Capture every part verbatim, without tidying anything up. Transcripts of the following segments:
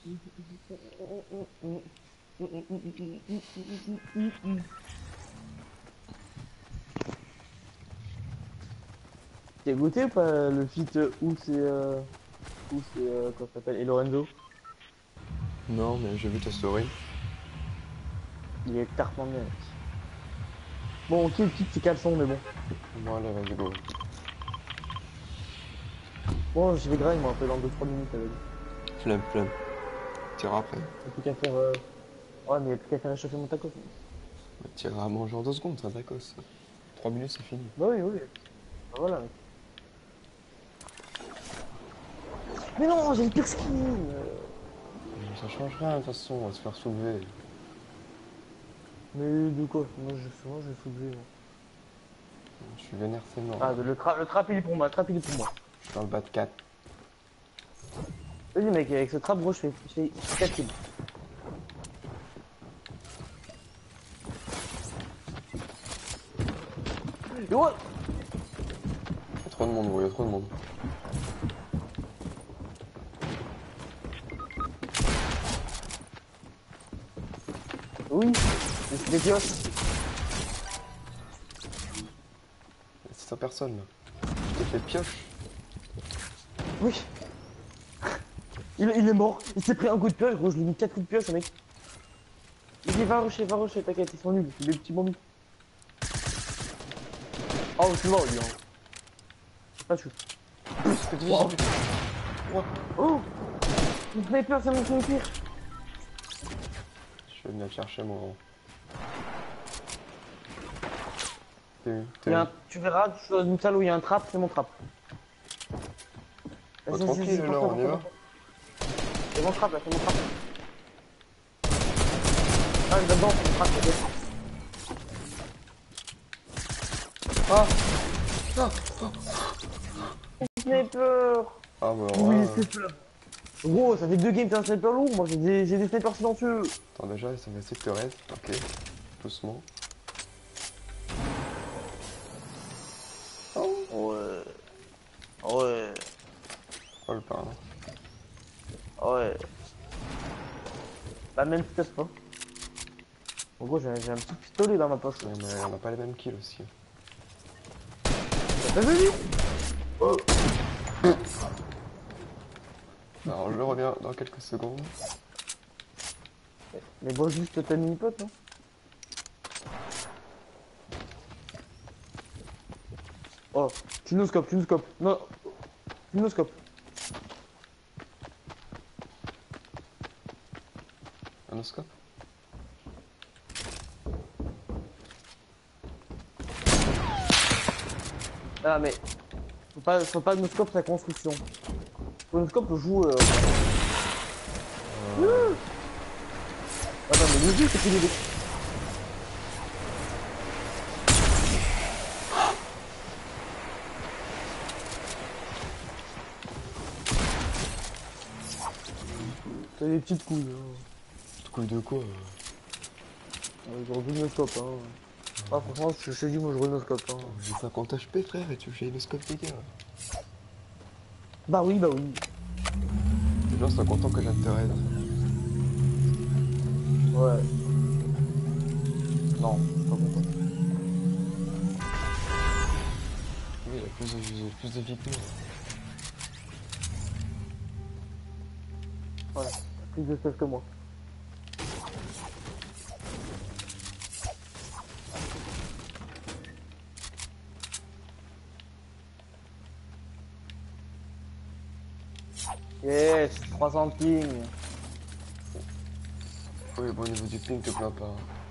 T'as goûté ou pas le feat où c'est euh, où c'est euh, comment ça s'appelle et Lorenzo? Non, mais j'ai vu ta story. Il est tartement bien, mec. Bon, ok, le titre c'est caleçon, mais bon. Bon, allez, vas-y, go. Bon, je vais grind moi un peu dans deux trois minutes avec. Flemme, flemme. T'iras après. Y'a plus qu'à faire. Euh... Ouais, mais y'a plus qu'à faire réchauffer mon tacos. Bah, t'iras à manger en deux secondes, c'est un tacos. Trois minutes, c'est fini. Bah oui, oui. Bah voilà, mec. Mais non, j'ai le pire skin euh. Mais ça change rien, de toute façon, on va se faire soulever. Mais de quoi? Moi je, moi, je vais soulever. Moi. Je suis vénère, c'est mort. Ah, le, tra le trap il est pour moi, le trap il est pour moi. Je suis dans le bas de quatre. Vas-y, mec, avec ce trap, gros, je fais, je fais quatre kills. Et ouais! Y'a trop de monde, gros, y'a trop de monde. Oui, mais c'est des pioches. C'est cent personnes, là. Je t'ai fait pioche. Oui. Il, il est mort, il s'est pris un coup de pioche, gros, je lui ai mis quatre coups de pioche, mec. Il dit va rusher, va rusher, t'inquiète, ils sont nuls, c'est des petits bambis. Oh, tu vois, lui, hein. Pas de chou. Wow. Wow. Oh! Mon sniper, c'est mon sniper! Je vais venir te chercher, moi. T'es où? Il y a un, tu verras, je suis dans une salle où il y a un trap, c'est mon trap. Oh, tranquille, là, on y va. C'est mon trap, là, c'est mon trap. Ah, là-dedans, c'est mon trap, c'est mon trap. Ah! Ah! Sniper! Ah, bah, Oui, ouais. sniper! Gros, ça fait deux games, t'es un sniper lourd, moi j'ai des, des snipers silencieux. Attends, déjà, ça va essayer de te raise. Ok. Doucement. Oh! Ouais. Ouais. Oh, le pain. Ouais. Bah, même si pas. En gros, j'ai un petit pistolet dans ma poche. Ouais, mais on n'a pas les mêmes kills aussi. T'as pas vu? Oh! Alors, je reviens dans quelques secondes. Mais bon, juste ta mini-pote, non? Oh, tu nous scopes, tu nous scopes. Non, tu nous scopes. Un oscope? Ah, mais faut pas, faut pas nous scope sa construction. Faut nous scope joue. Euh... Euh... Attends, mais le jeu, c'est qu'il est. T'as des petites couilles. Hein. Petites couilles de quoi? Euh, je roule le scope, hein. Ah, franchement, je te dis, moi, je roule le scope, hein. J'ai cinquante H P, frère, et tu fais le scope des gars. Bah oui, bah oui. Les gens sont contents que je vienne te raid. Ouais. Non, je suis pas content. Oui, il a plus de, il a plus de vie que nous. Voilà, plus de stuff que moi. Yes, trois cents ping. Oui, bon, au niveau du ping, te plains pas.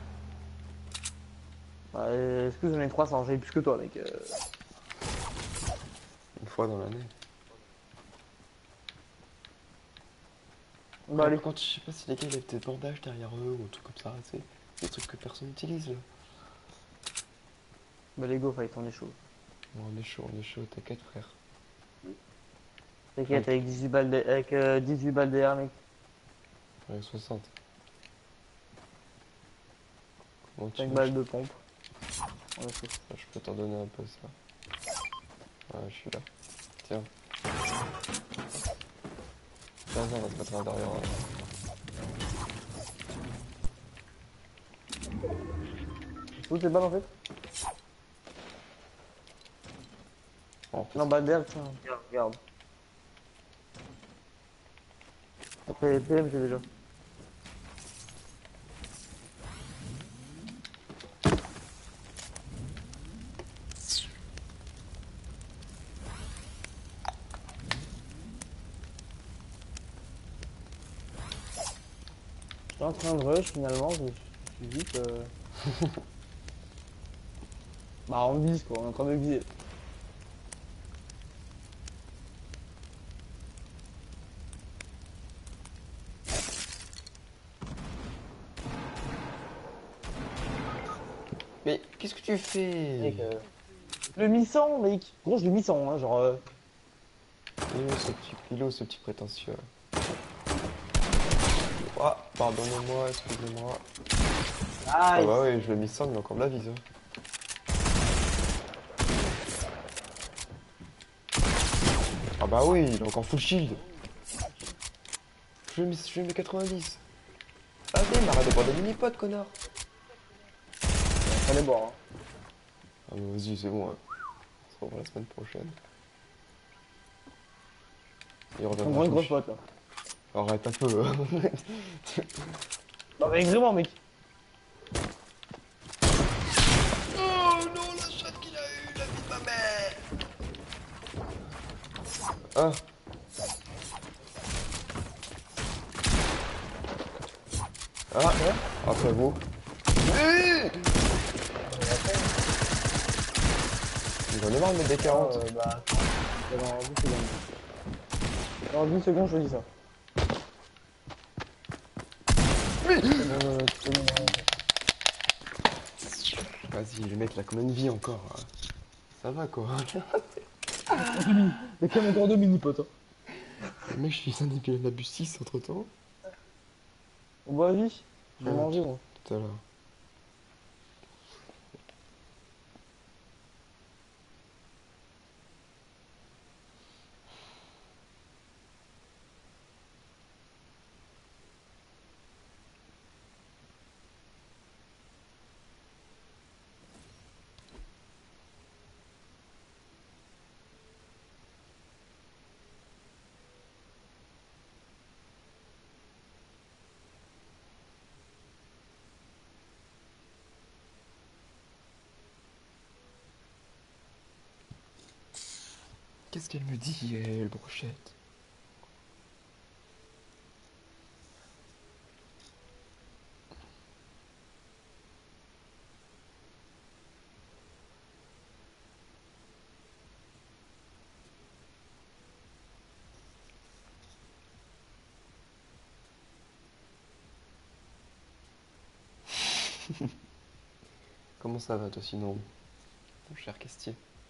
Bah, euh, excuse, j'en ai trois cents, j'ai plus que toi, mec. Euh... Une fois dans l'année. Bah, allez. Quand je sais pas si les gars, il y a peut-être bandage derrière eux ou un truc comme ça, tu sais. Des trucs que personne n'utilise là. Bah, les go, fight, on est chaud. Bon, on est chaud, on est chaud, t'inquiète, frère. T'inquiète, avec dix-huit balles de... avec euh, dix-huit balles D R, mec. Avec soixante. Bon, tu cinq veux, balles je... de pompe. Ouais, c'est... je peux t'en donner un peu ça. Ouais, je suis là. Tiens. Tiens, on va te mettre à l'intérieur. Toutes les balles en fait. Oh, Non, bah derrière, tiens, regarde, regarde. Après les P M, j'ai déjà. J'étais en train de rush finalement, je me suis dit que. Bah, on vise quoi, on est en train de viser. Mais qu'est-ce que tu fais? Mec, euh, le mi cent, mec. Gros, je l'ai mis cent, hein, genre. euh, Il est où ce petit, il est où ce petit prétentieux? Ah, pardonnez-moi, excusez-moi. Ah Nice. bah oui, je l'ai mis sans, mais encore de la vise. Hein. Ah bah oui, il a encore full shield. Je lui ai mis, je lui ai mis quatre-vingt-dix. Allez, mais arrête de boire des mini-potes, connard. Fallait boire, hein. Ah bah vas-y, c'est bon. Hein. On se revoit la semaine prochaine. Il On reviendra prend une full grosse shield. pote là. Arrête un peu. Hein. Non, mais vraiment, mec. Oh non, la chatte qu'il a eu, la vie de ma mère. Ah, ah, Ouais. après vous. J'en ai marre de mettre des Ah, quarante. euh, bah, attends. C'est dans dix secondes. Dans dix secondes, je te dis ça. Seconde, euh, seconde, euh, Vas-y, le mec, il a combien de vie encore? Hein. Ça va quoi. Il y a quand même encore deux mini-potes, hein. Le mec, je suis un épée d'abus six entre temps. Bon, bah, vas-y. Je vais Ah, manger, moi. tout à l'heure. Qu'est-ce qu'elle me dit, elle, brochette? Comment ça va, toi, sinon, mon cher Castier?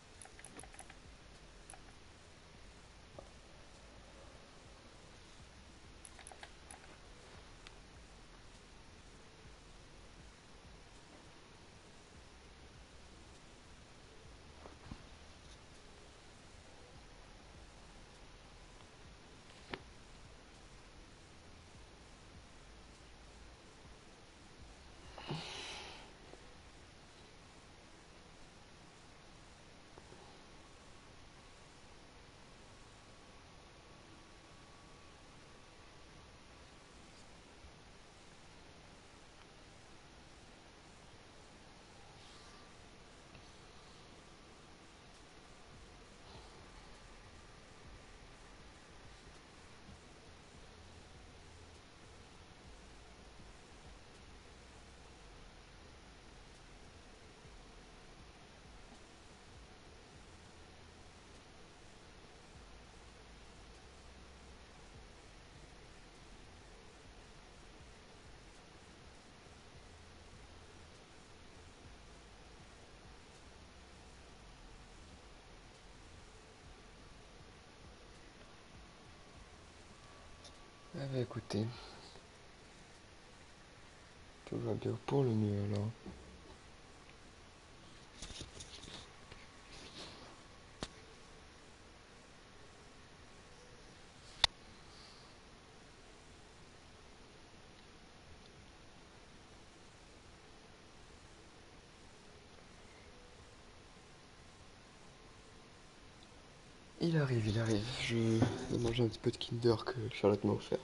Ah bah écoutez, tout va bien pour le mieux alors. Il arrive, il arrive. Je vais manger un petit peu de Kinder que Charlotte m'a offert.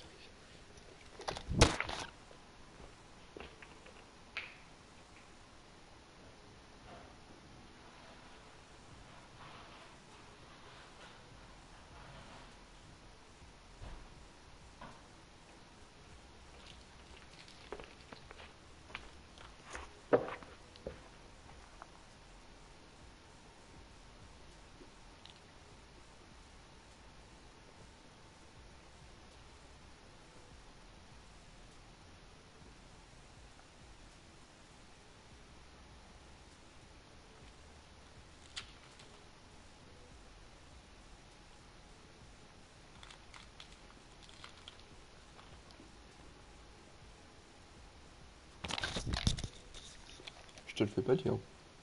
Je te le fais pas dire.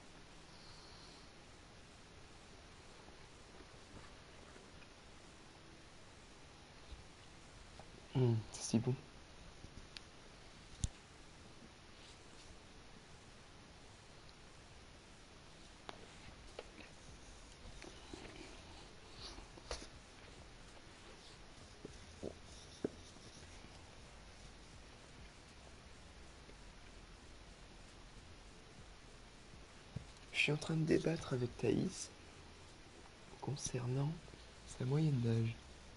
Mmh, c'est si bon. Je suis en train de débattre avec Thaïs concernant sa moyenne d'âge.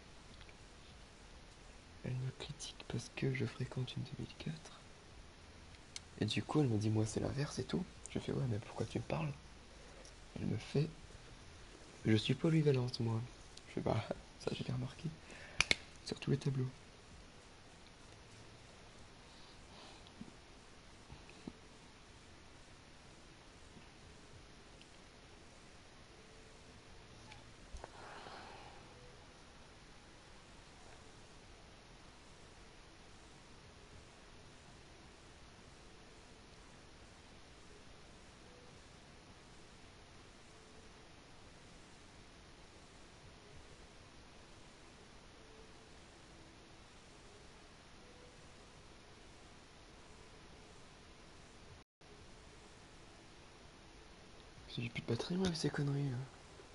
Elle me critique parce que je fréquente une deux mille quatre. Et du coup, elle me dit, moi, c'est l'inverse et tout. Je fais, ouais, mais pourquoi tu me parles? Elle me fait, je suis polyvalente, moi. Je fais, bah, ça, j'ai bien remarqué. Sur tous les tableaux. J'ai plus de batterie, moi, avec ces conneries, là.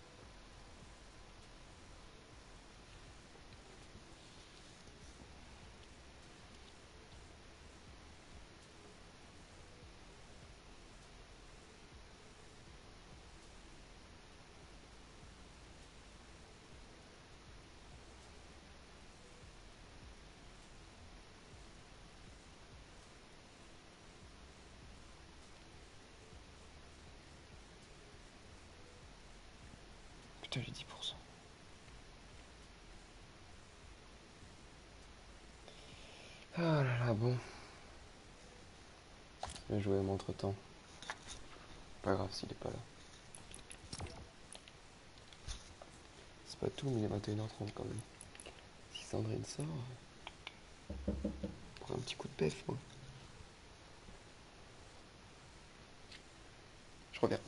Putain, j'ai dix pour cent. Ah là là, bon. Je vais jouer entre temps. Pas grave s'il est pas là. C'est pas tout, mais il est vingt et une heures trente quand même. Si Sandrine sort, pour un petit coup de pef, moi. Je reviens.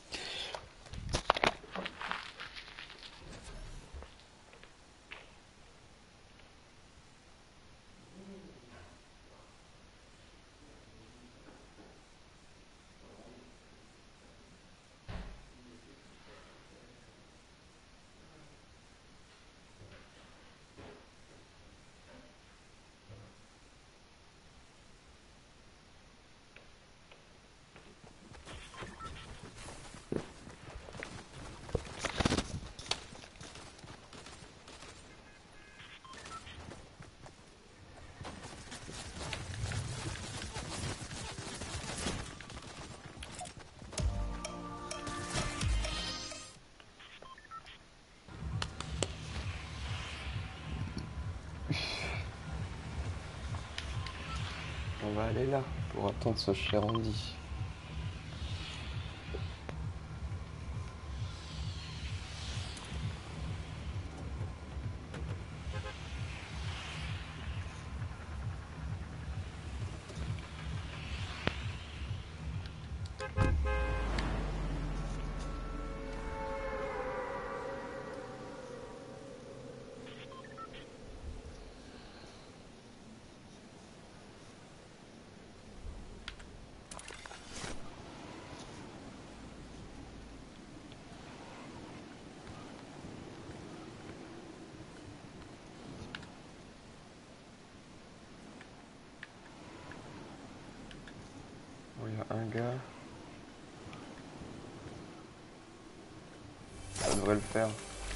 On va aller là pour attendre ce cher Andy. gars. Ça devrait le faire.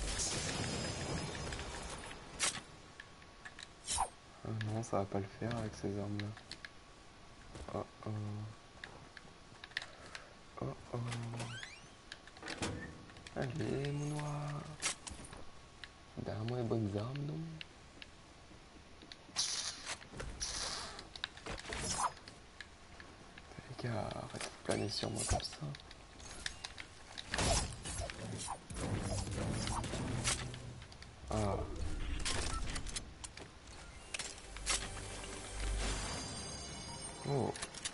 Ah non, ça va pas le faire avec ces armes là. Oh oh. Oh oh. Allez mon noir. Donne-moi les bonnes armes non. Les gars, arrêtez de planer sur moi comme ça. Ah. Oh.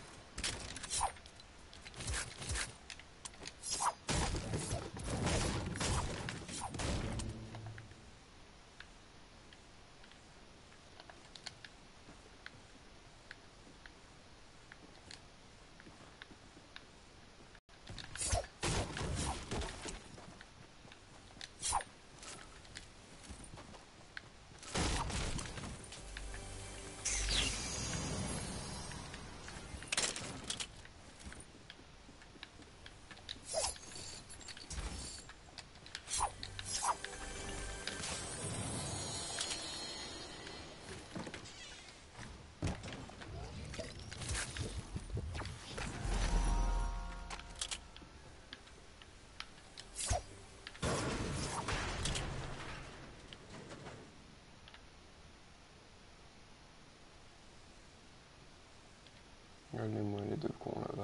Regardez-moi les deux cons là-bas.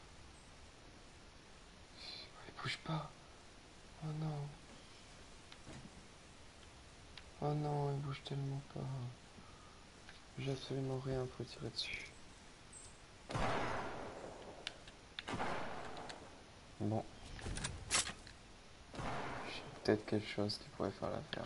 Ils bougent pas. Oh non. Oh non, ils bougent tellement pas. J'ai absolument rien pour tirer dessus. Bon. J'ai peut-être quelque chose qui pourrait faire l'affaire.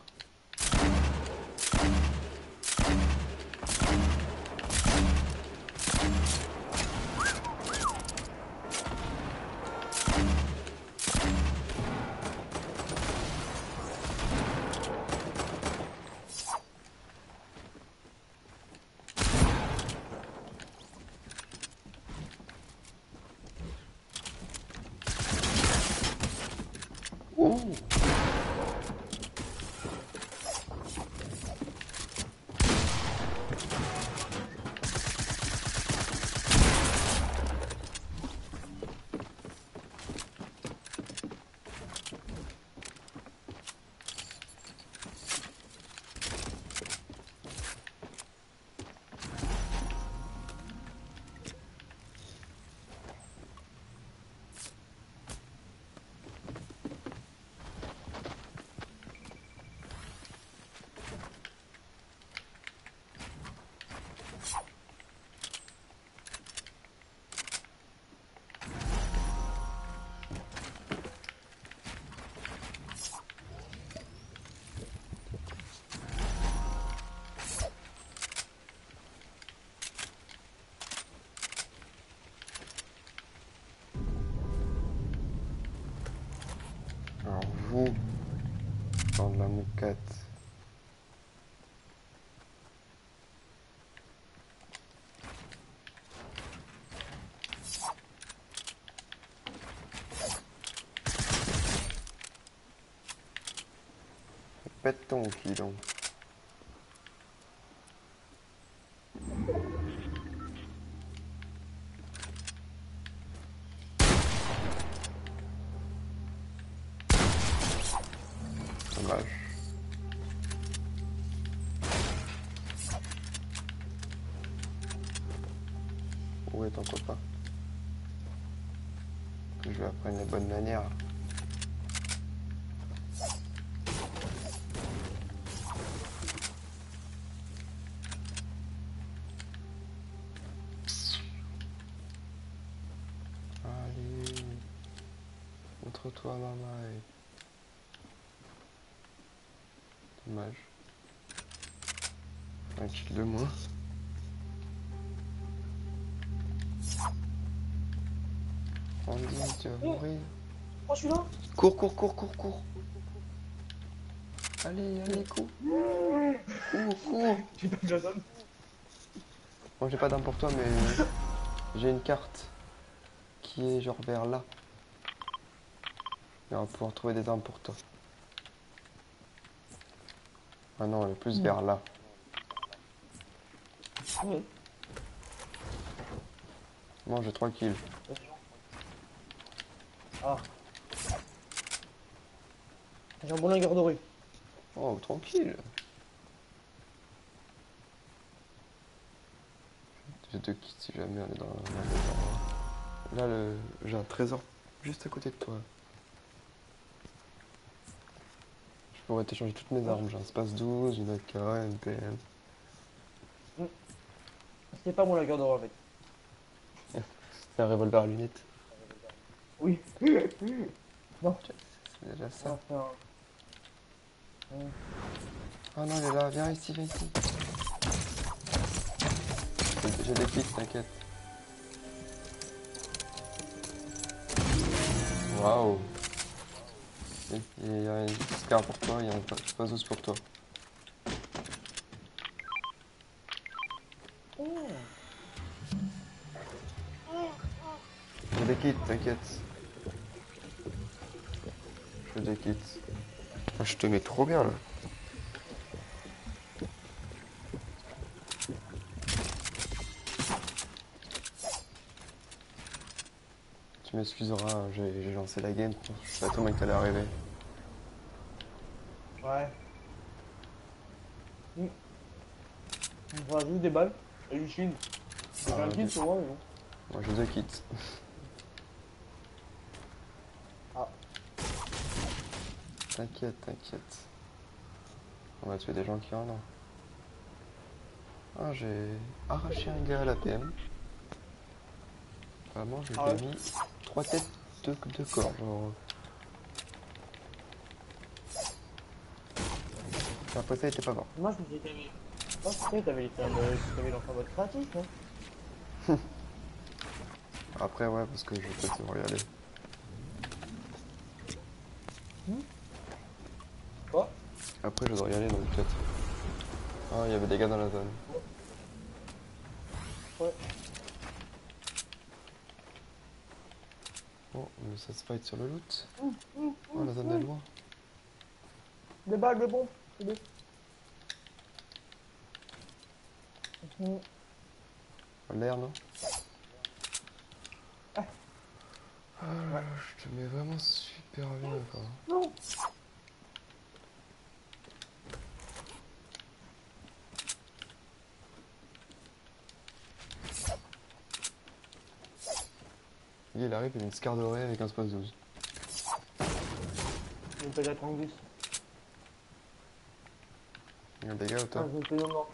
Ouh. Alors vous, dans de la moucate. Pète ton kilon. Dommage. Où est ton copain? Que je lui apprenne les bonnes manières. Allez. Montre-toi, maman. Dommage. Un kill de moins. Andy, tu vas mourir. Oh, je suis là. Cours, cours, cours, cours, cours. Allez, allez, cours. Cours, cours. J'ai pas de zone. Bon, j'ai pas d'arme pour toi, mais j'ai une carte qui est genre vers là. Et on va pouvoir trouver des armes pour toi. Ah non, elle est plus Mm. vers là. Oui, Moi j'ai trois kills. bien sûr. Ah, j'ai un bon lingueur doré. Oh, tranquille. J'ai deux kits si jamais on est dans la... Là, le... j'ai un trésor juste à côté de toi. Je pourrais t'échanger toutes mes armes. J'ai un Space douze, une A K, une P M. Mm. C'est pas mon lingueur doré en fait. C'est un revolver à lunettes. Oui. Non, C'est déjà on va ça. faire un... Mm. Ah non, elle est là. Viens ici, viens ici. J'ai j'ai des kits, t'inquiète. Waouh. Et- Il y a une scar pour toi, il y a un Space douze pour toi. J'ai des kits, t'inquiète. J'ai des kits. Ah, je te mets trop bien là. Tu m'excuseras, j'ai j'ai lancé la game. Je savais tellement que t'allais arriver. Ouais. Mm. On fera juste des balles et du shield. J'ai Ah, un kill des- sur moi, mais bon. Moi j'ai deux kits. Ah, T'inquiète, t'inquiète. On va tuer des gens qui en ont. Ah, j'ai arraché un gars à la P M. Vraiment, je lui ah ai ouais. mis trois têtes de, de corps. Genre. Après ça, il était pas mort. Moi, je me suis dit, moi, je pensais que t'avais été un mode, t'avais lancé un mode créatif, non? Après, ouais, parce que je vais peut-être devoir y aller. Hmm. Quoi? Après, je dois y aller, donc peut-être. Ah, il y avait des gars dans la zone. Ouais. Oh, mais ça se fight sur le loot. Hum, hum, Oh, hum, la zone est hum. loin. Des balles, des bombes, c'est des... Hum. L'air, non? Ah, Ah, ouais. je te mets vraiment super bien, quoi. Non. Il arrive, il a une scar dorée avec un space douze. J'ai une pelle à Trangus. Il y a des gars au Ah, top. j'ai une pelle mort.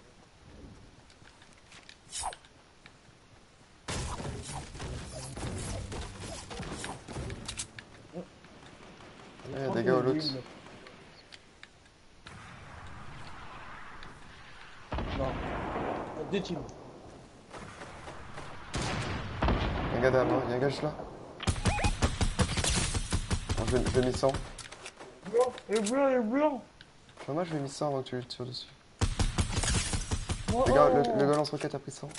Ah, il y a des gars au loot. Non. Deux teams. Il y a un gars derrière moi, il y a un gars juste là. Bon, je vais, je vais mis cent. Blanc, et blanc, et blanc. Moi, je vais mis cent avant que tu le tires dessus. Oh, Le gars, le, oh. le gars lance-roquette a pris cent.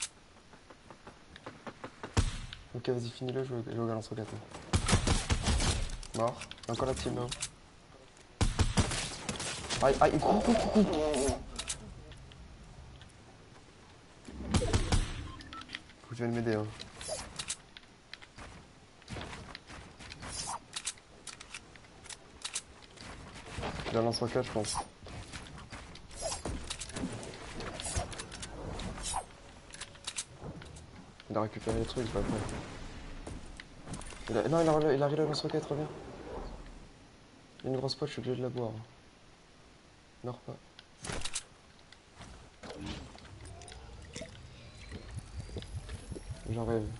Ok, vas-y, finis-le, je vais je vais au gars lance-roquette. Mort. Il y a encore la team là-haut. Aïe, aïe, coucou, coucou, coucou. Faut que tu viennes m'aider, hein. Il a un lance-roquette, je pense. Il a récupéré les trucs, je vais après. Il a... Non, il a, il a le lance-roquette, reviens. Il y a une grosse pote, je suis obligé de la boire. Meurs pas. J'en rêve.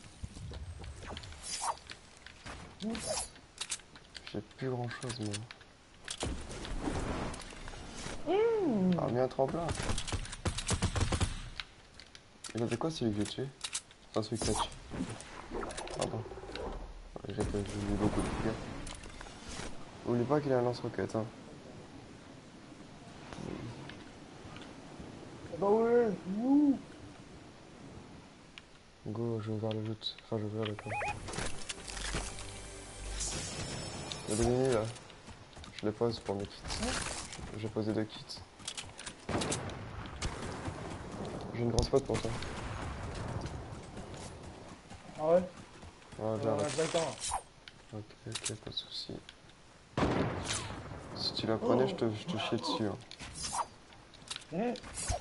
J'ai plus grand chose, moi. Mmh. Ah, mais un tremplin. Il avait quoi celui que j'ai tué? Enfin, celui que t'as tué. Pardon. J'ai pas mis beaucoup de dégâts. Oublie pas qu'il a un lance-roquette, hein. Bah ouais. Ouh. Go, je vais ouvrir le loot. Enfin, je vais ouvrir le coin. Il y a des minis là. Je les pose pour mes kits. J'ai posé deux kits. J'ai une grosse spot pour toi. Ah ouais? Ouais, viens On là. a pas le temps là. Ok, ok, pas de soucis. Si tu la prenais, je te, je te chiais dessus. Hein. Mmh.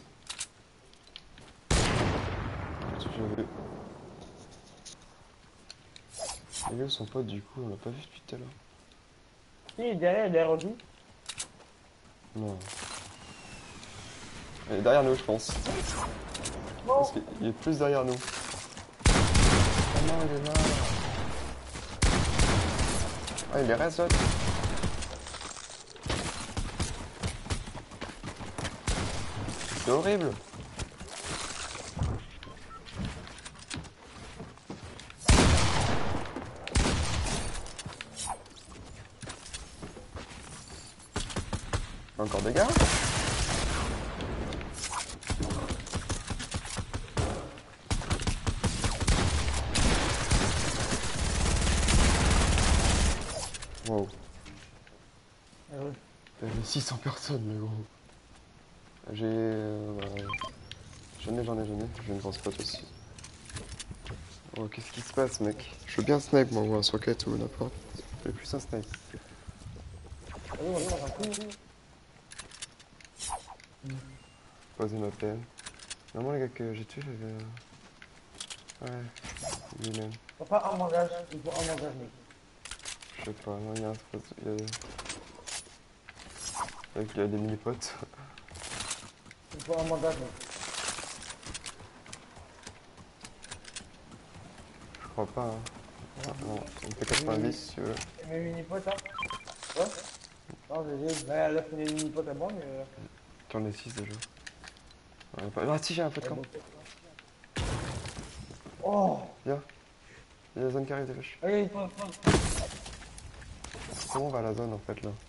Si j'avais. Il est où son pote du coup? On l'a pas vu depuis tout à l'heure. Si, il est derrière, il est derrière lui. Non. Il est derrière nous, je pense. Parce qu'il est plus derrière nous. Oh non, il est là. Ah, il est reste l'autre. C'est horrible. Encore des gars? Wow. Ah ouais. Il y avait six cents personnes, mais gros. J'ai. Euh, bah, j'en ai, j'en ai, j'en ai. J'ai une grosse pote aussi. Oh, qu'est-ce qui se passe, mec? Je veux bien snipe, moi, ou un socket ou n'importe. Mais plus un snipe. Ah oui, on change un coup. Poser ma P M. Normalement, les gars que j'ai tués, j'avais. euh, Ouais, lui-même. Faut pas un bandage, il faut un bandage, mec. Je sais pas, non, il y a un spot. Il y a, il y a des mini-potes. Il faut un bandage, mec. Je crois pas, hein. Ah, non, on fait quatre-vingt-dix si tu veux. Mes mini-potes, hein? Ouais? Non, j'ai. Bah, là, c'est mes mini-potes à moi, mais. Euh... J'en ai six déjà. Ouais, pas- Ah, si, j'ai un feu de ouais, camp. bon. Oh! Viens, il y a la zone qui arrive, dépêche. Allez, il faut. Comment on va à la zone en fait là?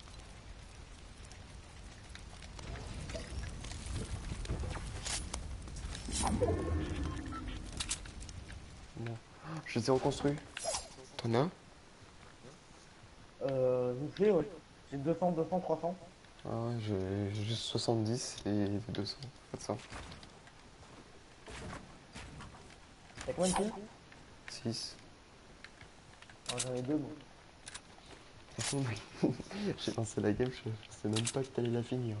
Bon. Je les ai reconstruits. T'en as? Euh. Je sais, ouais. J'ai deux cents, deux cents, trois cents. Ah ouais, j'ai j'ai juste soixante-dix et deux cents. Faites ça. T'as combien de kills? six. Ah, j'en ai deux, moi. Franchement, mec, j'ai lancé la game, je, je sais même pas que t'allais la finir.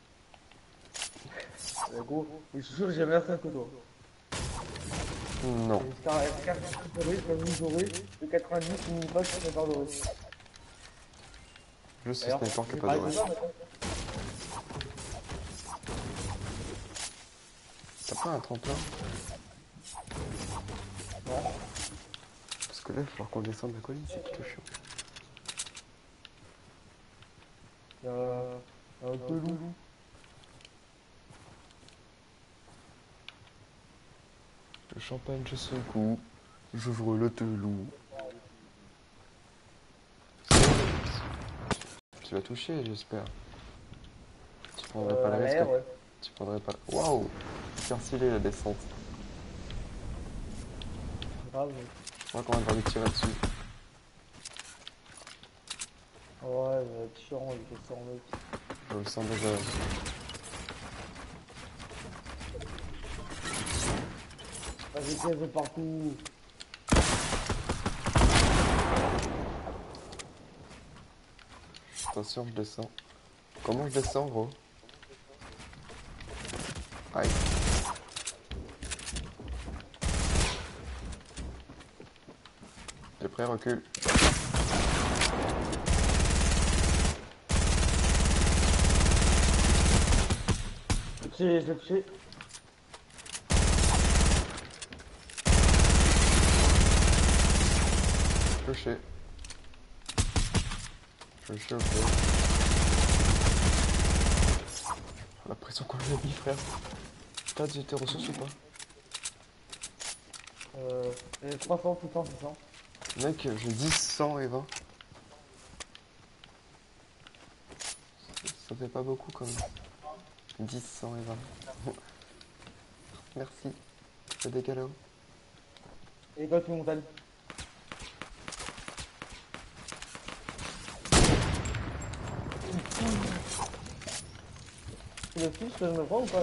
Euh, gros, je suis sûr que j'ai meilleur que toi. Non. J'ai Scar Scar doré, comme doré, le quatre-vingt-dix, une mini-pote, sniper doré. Juste ce D'ailleurs, sniper qui j'ai a pas parlé de de reste. ça maintenant. T'as pas un tremplin? Non. Parce que là, il va falloir qu'on descende la colline, c'est plutôt chiant. Il y a un peu loup. Le champagne je secoue, j'ouvre le telou. Tu vas toucher, j'espère. Tu prendrais Euh, pas à le risque. l'air, ouais. Tu prendrais pas. Waouh! Super stylé la descente. Grave. Je crois qu'on va devoir lui tirer dessus. Ouais, il va être chiant, il fait ça en mec. Je le sens déjà. Vas-y, pièces de partout. Attention, je descends. Comment je descends, gros? Aïe. T'es prêt, recule. Je l'ai touché, je l'ai touché. Touché. Touché, ok. La pression qu'on lui a mis, frère. T'as de tes ressources ou pas? Euh, j'ai trois cents, six cents, six cents. Mec, j'ai dix, cent et vingt. Ça fait pas beaucoup quand même. dix, cent et vingt. Merci. C'est des galos. Et quoi, tu montagne? C'est le fils que je me prends ou pas là?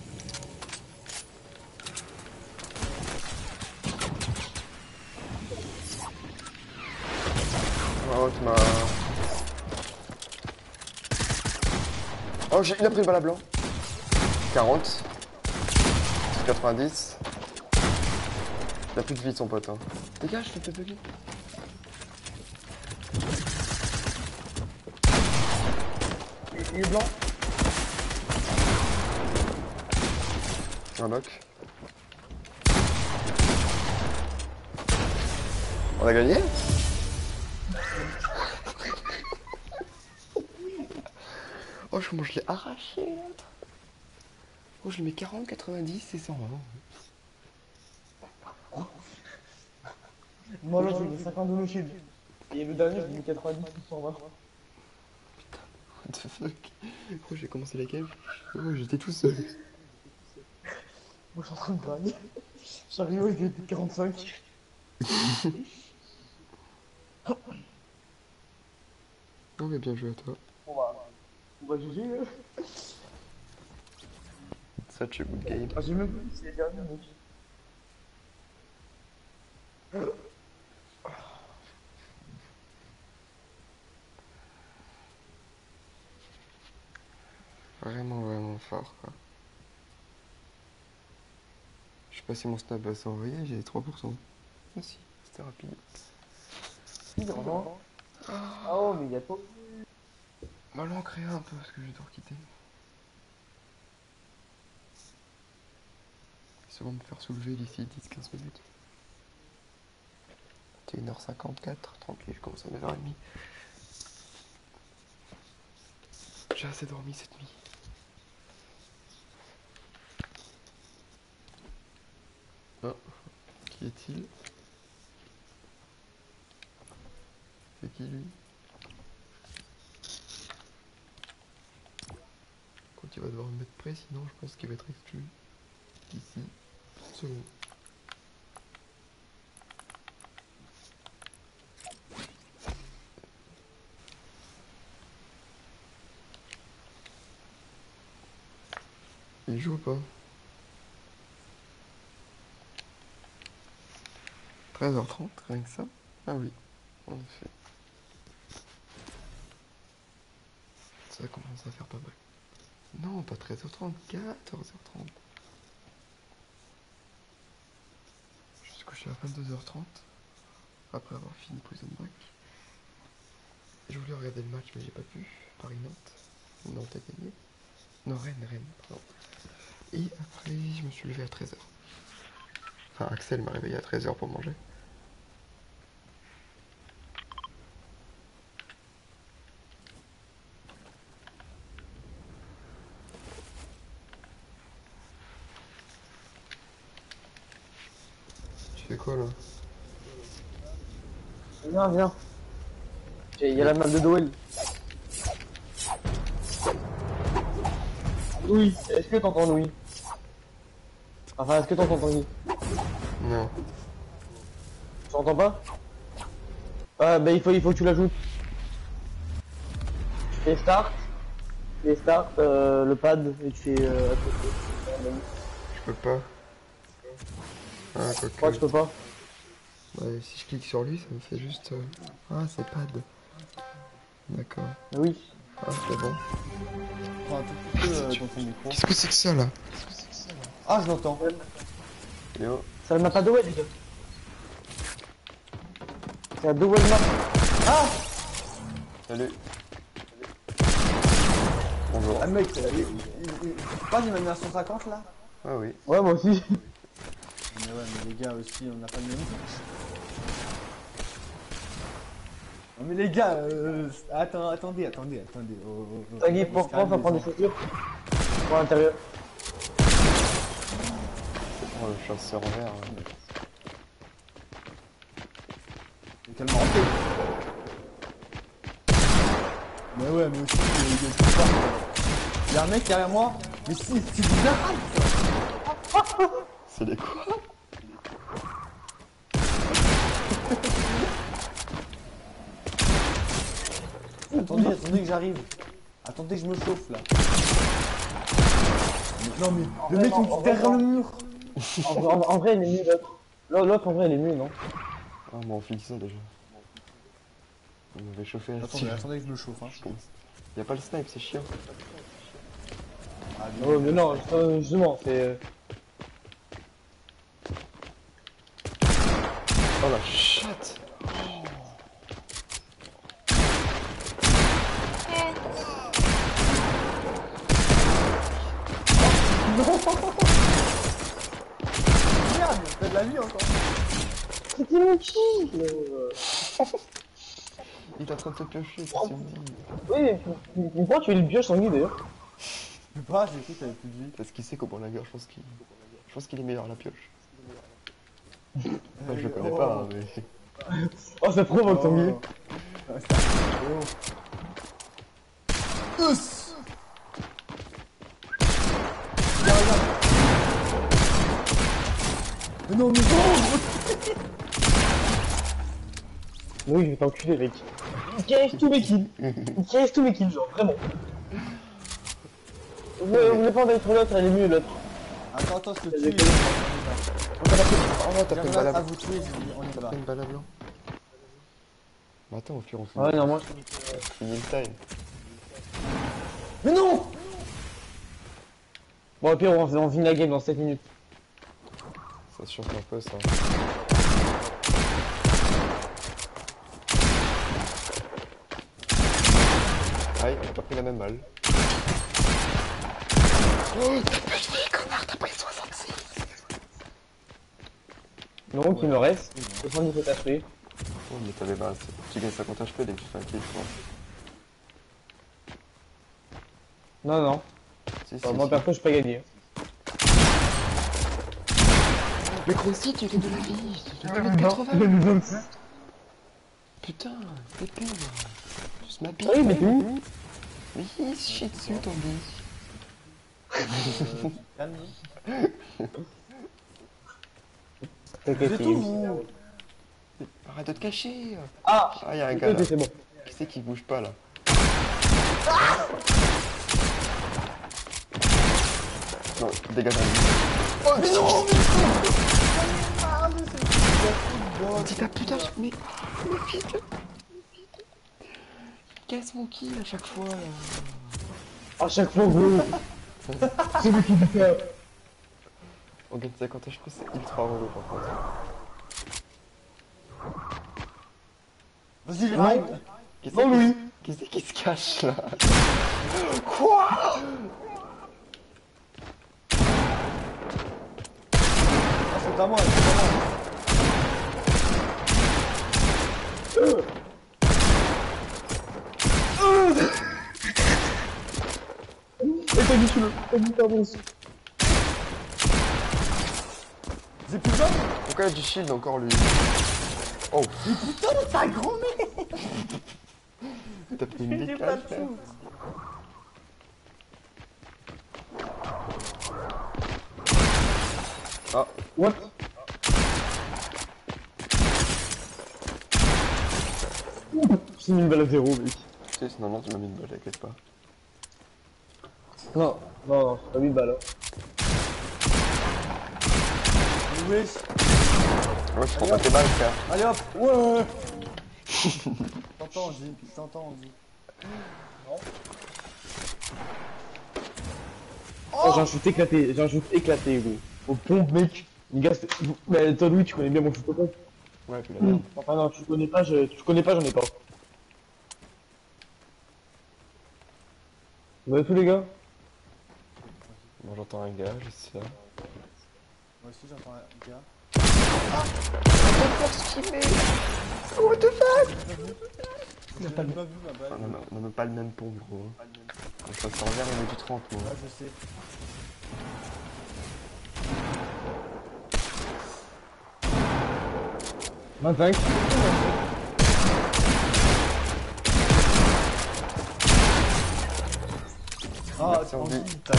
Oh, tu m'as... Oh, j'ai... il a pris le balle à blanc. quarante. quatre-vingt-dix. Il a plus de vie, son pote. Hein. Dégage, je te fais bugger. Il est blanc. Un knock. On a gagné? Oh, comment je l'ai arraché là. Oh, je lui mets quarante, quatre-vingt-dix et cent vingt. Moi là, je lui mets cinquante-deux no shield. Et le dernier, je lui mets quatre-vingt-dix ou cent vingt. What the fuck? Oh, j'ai commencé la game. Oh, j'étais tout seul. Moi, je suis en train de gagner. J'arrive avec des quarante-cinq. Non, mais bien joué à toi. On va, on va juger. Hein. Such a good game. Ah, j'ai même pas vu si c'est les derniers, mec. Vraiment, vraiment fort, quoi. Je sais pas si mon snap va s'envoyer, j'ai trois pour cent. Ah si, c'était rapide. Si, vraiment. Ah oh, mais il y a pas. On va l'ancrer un peu parce que je vais devoir quitter. Ça va me faire soulever d'ici dix à quinze minutes. vingt et une heures cinquante-quatre, tranquille, je commence à neuf heures trente. J'ai assez dormi cette nuit. Oh, qui est-il? C'est qui lui? Quand il va devoir me mettre près, sinon je pense qu'il va être exclu. Ici, trente secondes. Il joue ou pas? treize heures trente, rien que ça? Ah oui, en effet. Ça commence à faire pas mal. Non, pas treize heures trente, quatorze heures trente. Je suis couché à vingt-deux heures trente, après avoir fini Prison Break. Je voulais regarder le match, mais j'ai pas pu. Paris-Nantes. Nantes a gagné. Non, Rennes, Rennes, pardon. Et après, je me suis levé à treize heures. Enfin, Axel m'a réveillé à treize heures pour manger. Tu fais quoi là? Viens, viens. Il y a la map de Doel. Oui, est-ce que t'entends Louis? Enfin, est-ce que t'entends Tanguy? Non. Tu entends pas? Ah, bah il faut, il faut que tu l'ajoutes. Tu fais start, tu fais start, euh, le pad, et tu fais euh, à côté. Je peux pas. Ah, quoi Pourquoi tu peux pas? Bah, si je clique sur lui, ça me fait juste... euh, Ah, c'est pad. D'accord. Oui. Ah, c'est bon. Prends un tout petit peu euh, dans ton micro. Qu'est-ce que c'est que ça là? Ah, je l'entends. Yo. Ça m'a pas Doel, les gars. C'est la Doel map. Ah! Salut. Bonjour. Ah mec, il, il, il... Pas il m'a mis à cent cinquante là? Ah oui. Ouais, moi aussi. Mais ouais, mais les gars aussi, on n'a pas le même. Non mais les gars, euh... attends, attendez, attendez, attendez. Oh, oh, oh. Tanguy, pourquoi on va prendre des chaussures? Pour l'intérieur. Oh, le chasseur vert. Là. Mais quel menteur. Mais ouais, mais aussi, il y a tout ça. Il y a un mec derrière moi. Mais si, c'est bizarre. C'est des quoi? Attendez, attendez que j'arrive. Attendez que je me chauffe là. Non mais le mec il me derrière le mur. En, vrai- en- en vrai, elle est mieux l'autre. L'autre, l'autre, en vrai, elle est mieux, non? Ah, moi en finissant déjà. On m'avait chauffé là-dessus. Attendez, attendez que je me chauffe. Hein. Y'a pas le snipe, c'est chiant. Ah, Oh, mais non, euh, justement, c'est. euh, Oh la chatte. Merde, t'as de la vie encore. C'était mon kill euh. Il est en train de te piocher, qu'est-ce que tu me dis? Oui, mais mais pourquoi tu es le pioche sanguin d'ailleurs? Je sais pas, j'ai cru que t'avais plus de vie. Parce qu'il sait comment la gueule, je pense qu'il. Je pense qu'il est meilleur à la pioche. Enfin, je le connais pas, hein, mais. Oh, ça provoque sanguin. Us. Mais non, mais non. Oui, je vais t'enculer, mec. Il caresse tous mes kills. Il caresse tous mes kills, genre, vraiment. Ouais, on n'est pas d'être l'autre, elle est mieux l'autre. Attends, attends, je te Elle est tue. Oh non, t'as pris une balle à J'arrive à blanc. vous tuer, on est T'as là. pris une balle à blanc. Bah attends, au pire, on finit. Ouais, non, moi, Fini le time. Mais non. bon, au pire, on, on finit la game dans sept minutes. Ça se chauffe un peu, ça. Aïe, on a pas pris la même balle. Oh, t'as plus de vie, connard, t'as pris soixante-six. Donc, il me reste soixante-dix-sept H P. Oh, mais t'avais base. Tu gagnes cinquante H P dès que tu fais un kill, je crois. Non, non. Si, si, Enfin, moi, si. perso, je peux pas gagner. Mais gros, si, tu gagnes de la vie. Tu dois mettre quatre-vingts. Putain, t'es pauvre. Juste ma bite. Ah oui, mais t'es où? Mais il se chie dessus, ton bite. Calme. T'inquiète, C'est il- tout, vous. Arrête de te cacher. Ah, Ah, y'a un ok, gars là. ok, c'est bon. Qui c'est qui bouge pas là? Non, dégage la vie. Oh mais non. Dis ta putain, je- mais. Mais vite. Casse mon kill à chaque fois là. À chaque fois, gros. C'est lui qui dit ça. On gagne cinquante H P, c'est ultra relou par contre. Vas-y, Non. j'arrive. Qui Non, c'est Louis. qui, qui, c'est qui se cache là? Quoi? Ah, c'est à moi, c'est à moi. Et t'as dit tu le. T'as dit pardon. J'ai plus de gens. Pourquoi il y a du shield encore lui? Oh, Putain, t'as grand mec. t'as pris une J'ai pas décale de frère. shoot. Ah, What? J'ai mis une balle à zéro, mec. tu sais, non, non, tu m'as mis une balle, t'inquiète pas. Non, non, non, j'ai pas mis une balle. Hein. Mais wesh. Ouais, je prends pas tes balles frère. Allez hop. Ouais. T'entends, Jim. T'entends, Jim. Oh, j'ai un shoot éclaté, j'ai un shoot éclaté, gros. Au pompe, mec. Les gars, c'est- mais toi, Louis, tu connais bien mon shoot au pompe. Ouais, puis la merde. Enfin, non, tu connais pas, je... tu connais pas, j'en ai pas. Bah, tous les gars. Bon, j'entends un gars, je sais ça. Moi aussi, j'entends un gars. What the fuck? J'ai pas vu ma On balle. a, on a même pas le même pont, gros. Quand je passe en vert, on est du trente, moi. Ah, je sais. vingt-cinq. Ah, Merci, on tranquille, dit. t'as.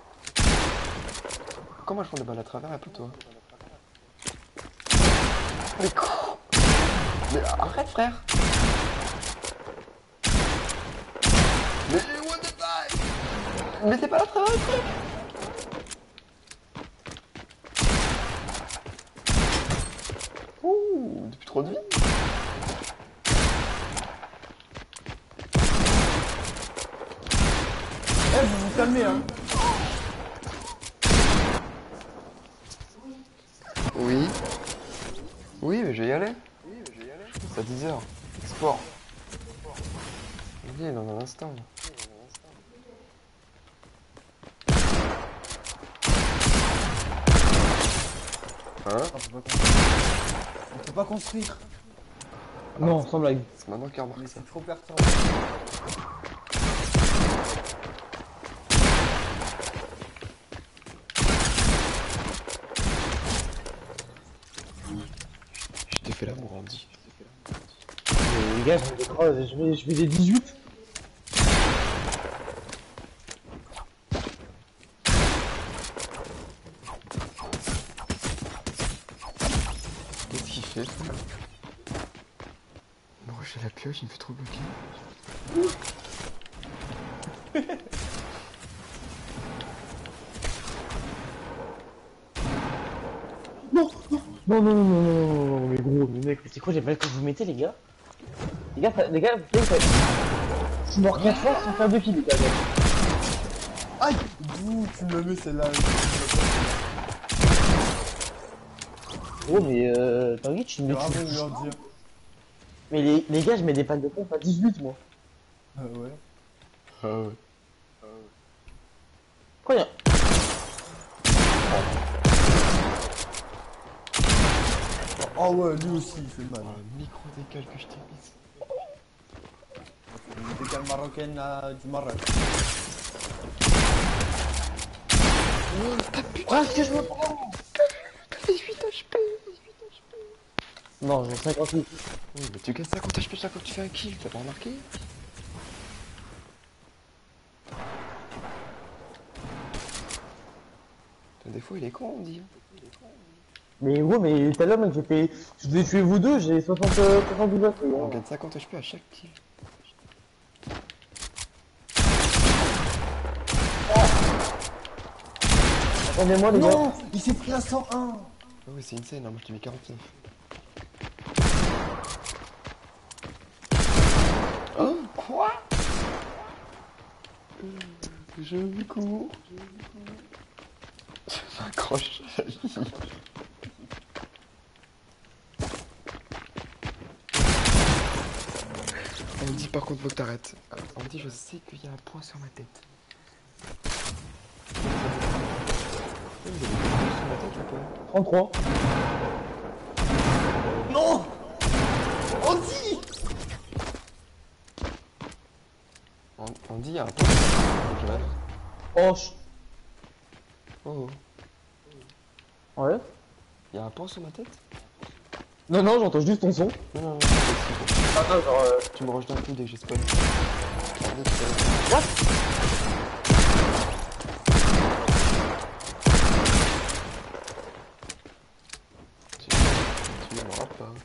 Comment je prends des balles à travers un peu, toi? Mais quoi? Mais arrête, frère. Mais what the fuck? Mais c'est pas la travail, frère. Ouh, depuis trop de vie. Eh, vous vous calmez, hein. Oui. Oui, mais je vais y aller. C'est à dix heures. Sport. Oui, dans un instant. Hein? On peut pas construire. On peut pas construire. Non, sans blague. C'est maintenant qu'il remarque Mais ça. c'est trop perturbant. Je t'ai fait l'amour, Andy. Mais les gars, je vais, des- je vais, je vais des dix-huit. Qu'est-ce qu'il fait? Non, j'ai la pioche, il me fait trop bloquer. Non, non, non, non, non, non, non, non, mais gros, mais mec, mais c'est quoi les balles que vous mettez, les gars? Les gars, ça- les gars, vous savez, ça- je suis mort quatre fois sans faire de kills, les gars. Aïe! D'où tu me mets celle-là? Gros, mais euh, t'inquiète, tu me C'est mets. vraiment de leur dire. Mais les, les gars, je mets des packs de pompe à dix-huit, moi. Euh, ouais. Ah ouais. Quoi, y'a. Oh ouais, lui aussi, il fait mal. Oh, le micro décale que je t'ai mis. Une décale marocaine à- du Maroc. Ah, est-ce que je me prends? huit H P. Non, j'ai cinquante-huit. Oui, mais tu gagnes cinquante H P chaque fois que tu fais un kill, t'as pas remarqué? Putain, des fois il est con, on dit. Mais gros, mais tout à l'heure, mec, j'ai fait. Je vous ai tué vous deux, j'ai soixante, soixante-douze H P. On gagne cinquante H P à chaque kill. Attendez-moi, les gars. Non! Il s'est pris à cent un! Ah oui, c'est une scène, hein, moi je t'ai mis quarante-neuf. Oh, quoi? Je me cours. Je m'accroche à la ligne. On me dit par contre faut que t'arrêtes. On me dit je sais qu'il y a un point sur ma tête. Vous avez des points sur ma tête ou pas? trente-trois. Non! Andy! On, on dit il y a un point sur ma tête. Oh, ch- Oh, Ouais. il y a un point sur ma tête? Non, non, j'entends juste ton son. Non, non, non. Ah, non, genre. Euh... Tu me ranges d'un coup dès que j'ai spawn. What? Tu, tu m'aimeras pas.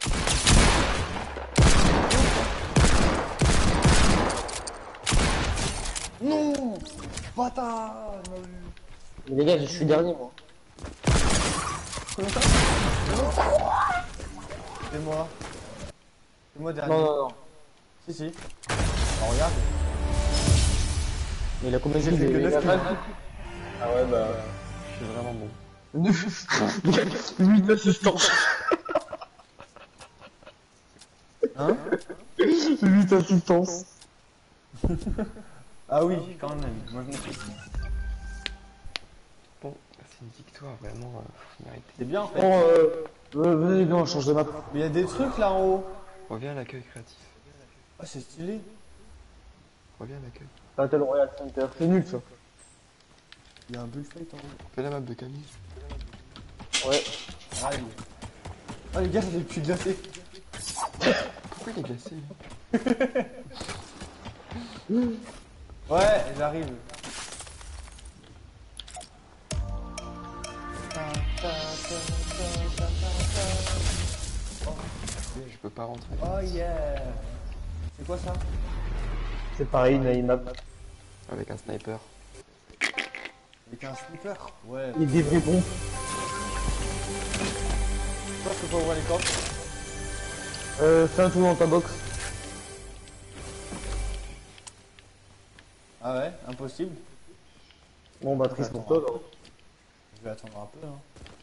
Non! Bâtard! il m'a eu. Mais les gars, je suis dernier, moi. C'est moi. C'est moi dernier. Non, non, non. Si, si. Alors, regarde. Mais il a combien de J'ai kills, fait que les neuf gars? kills. Ah ouais, bah. Je suis vraiment bon. huit assistants. Hein? huit assistances. Ah oui, quand même. Moi, je me suis. Bon, c'est une victoire vraiment euh, méritée. C'est bien en fait. Bon, euh. euh, Venez, viens, on change de map. Mais il y a des trucs là en haut. Reviens à l'accueil créatif. Ah, c'est stylé. Reviens à l'accueil. Battle Royale Center, c'est nul ça. Il y a un bullfight en haut. Fais la map de Camille. Ouais. Aïe. Ah, les gars, j'ai le cul glacé. Pourquoi il est glacé? Ouais, j'arrive. Je peux pas rentrer. Oh yeah. C'est quoi ça? C'est pareil, une iMap. Avec un sniper. Avec un sniper? Ouais. Il y a des vrais bons. Pourquoi je peux pas ouvrir les coffres? Euh, fais un tour dans ta box. Ah ouais, impossible. Bon, bah, triste pour toi, là. Je vais attendre un peu. Hein.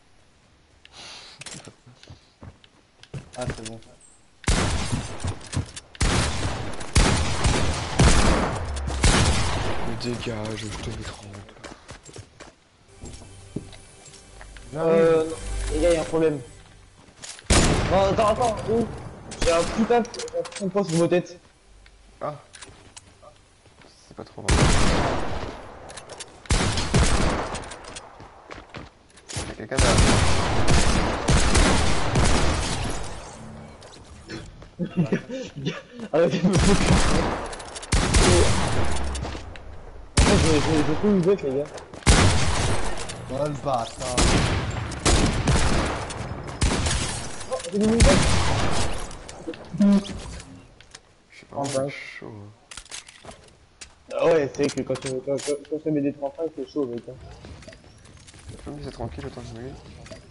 Ah, c'est bon. Mais dégage, je te mets trente. Euh, non. Les gars, y'a un problème. Non, attends, attends, oh. J'ai un putain de un point sur vos têtes. Ah. C'est pas trop mal. Y'a quelqu'un derrière. Arrêtez de me foutre. En fait, j'ai j'ai- j'ai tout eu bug, les gars. Oh le bâtard. Oh, j'ai mis une bug. Je suis En vraiment vache. chaud. hein. Ah ouais, c'est que quand tu quand, quand, quand je mets des trente-cinq, c'est chaud, mec. Hein. Tu peux me laisser tranquille autant que je me mets.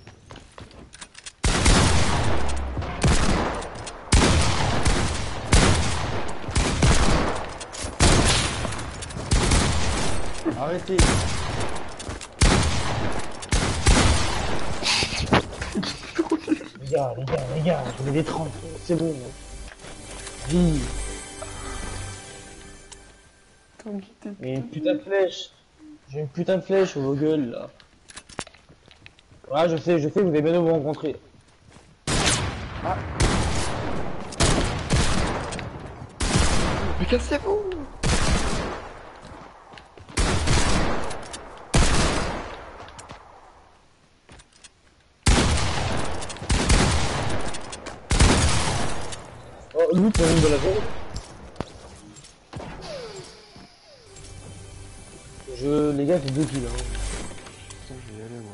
Arrêtez. Les gars, les gars, les gars, je mets des trente, c'est bon. Hein. Vie. Mais une putain de flèche. J'ai une putain de flèche sur vos gueules, là. Ouais, je sais, je sais, vous allez bientôt vous rencontrer. Mais cassez-vous! Oh, lui, pour une de la zone. Je, les gars, j'ai deux kills, hein. Putain, je vais y aller, moi.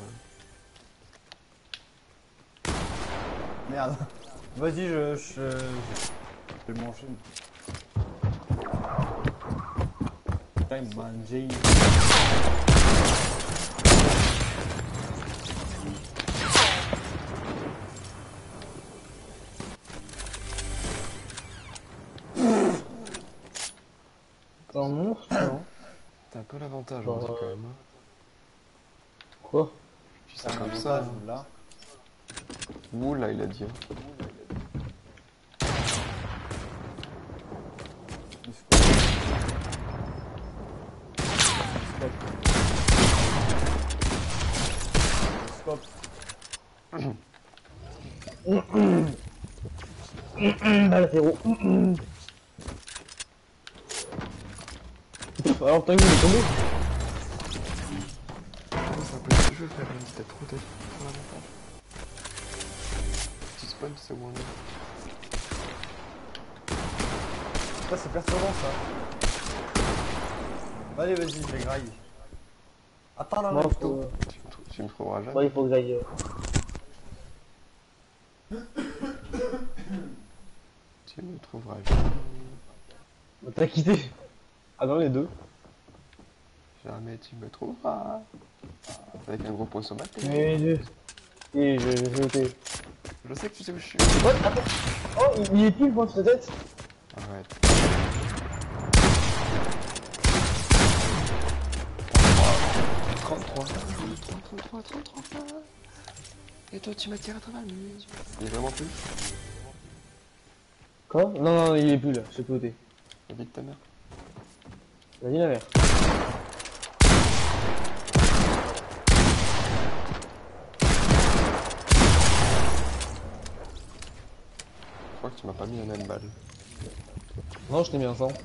Merde. Vas-y, je, je, je vais manger. Time manger. T'es un monstre, non? T'as un peu l'avantage, Genre, on dit euh, quand même. hein. Quoi? Tu C'est sais un comme ça. avantage, là. Oula, il a dit. hein. Stop. Balle à zéro. Alors, t'as vu, il est tombé? C'est un peu ce jeu, faire une tête trop tête. Trop l'avantage. Petit spawn de seconde. Ça, c'est perturbant, ça. Allez, vas-y, je vais grailler. Attends, là, Moi, là, faut... plutôt. Tu me, trou- tu me trouveras jamais. Ouais, il faut que j'aille. euh, Tu me trouveras jamais. T'as quitté. Ah non, les deux. Jamais tu me trouveras. Avec un gros poisson maté. Les deux. Et je vais sauter. Je sais que tu sais où je suis. Oh, attends. Oh, il, il est plus le point sur ta tête. Arrête. trente-trois. trente-trois, trente-trois. Et toi, tu m'as tiré à travers le mur. Il est vraiment plus. Quoi? Non, non, il est plus là, je suis côté. Vite ta mère. Vas-y, la mère. Je crois que tu m'as pas mis la même balle. Non, je t'ai mis un sang.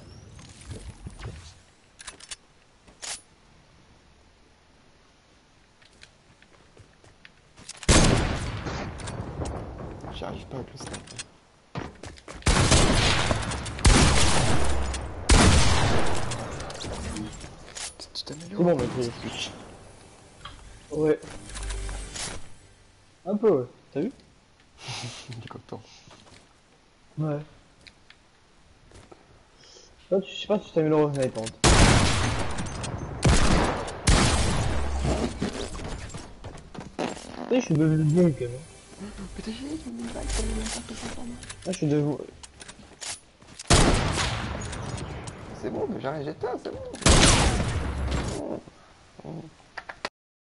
J'y arrive pas avec le sniper. Tu- Tu t'améliores. C'est bon, mec. Ouais. Un peu, ouais. T'as vu? Il est content. Ouais. Toi, tu je sais pas si tu t'améliores au sniper. Oui, je suis devenu bon quand même. Putain, j'ai une balle, ça m'a même pas fait ça. Ah, je suis devenu. C'est bon, mais j'arrête, j'éteins, c'est bon. Oh. Oh.